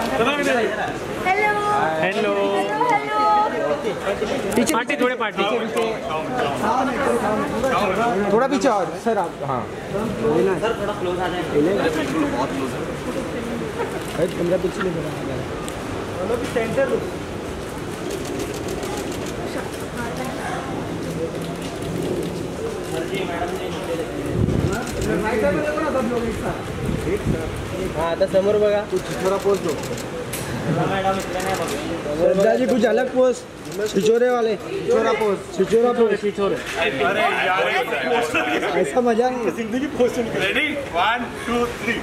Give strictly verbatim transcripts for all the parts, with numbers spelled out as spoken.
Hello पीछे party थोड़े party थोड़ा पीछे और सर आप हाँ सर थोड़ा क्लोज आ जाए। बहुत क्लोज है। कैमरा पीछे ले जरा सेंटर हाँ आता समोर बघा कुछ थोड़ा पोज दो मॅडम इकडे नाही बघ। श्रद्धा जी कुछ अलग पोज छिछोरे वाले छिछोरा पोज छिछोरा पोज छिछोरे अरे यार ऐसा मजा नहीं जिंदगी post ready one two three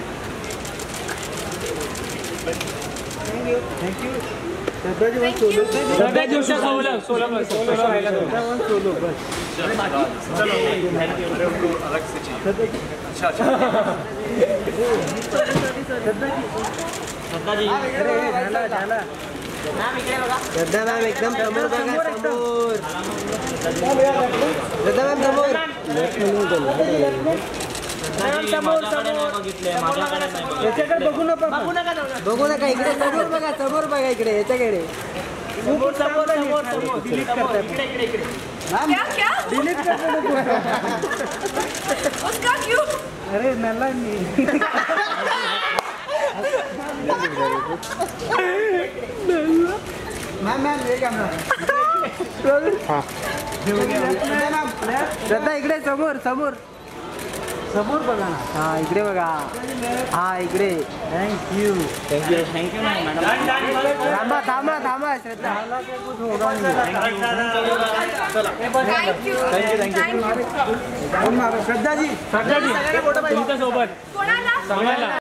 thank you thank you Shraddha ji one solo Shraddha ji उसका सोलो सोलो सोलो आएगा तो वन सोलो बस चलो अलग से चाहिए। अच्छा अच्छा श्रद्धा जी अरे झाला झाला मॅम इकडे बघा। श्रद्धा मॅम एकदम समोर बघा समोर श्रद्धा मॅम समोर समोर समोर बघितले माझ्याकडे नाही बघितले। याच्याकडे बघू नका बघू नका बघू नका इकडे समोर बघा समोर बघा इकडे याच्याकडे समोर समोर समोर समोर डिलीट करता इकडे इकडे इकडे क्या क्या डिलीट करते नको उसका क्यों? अरे मला मी मॅम मॅम हे कॅमेरा श्रद्धा इकडे समोर समोर समोर बघा ना हा इकडे बघा हा इकडे थँक्यू थँक्यू थँक्यू मॅडम। थांबा थांबा थांबा Shraddha Thank you. Thank you Shraddha ji Shraddha ji तुमच्या सोबत कोणाला? सगळ्याला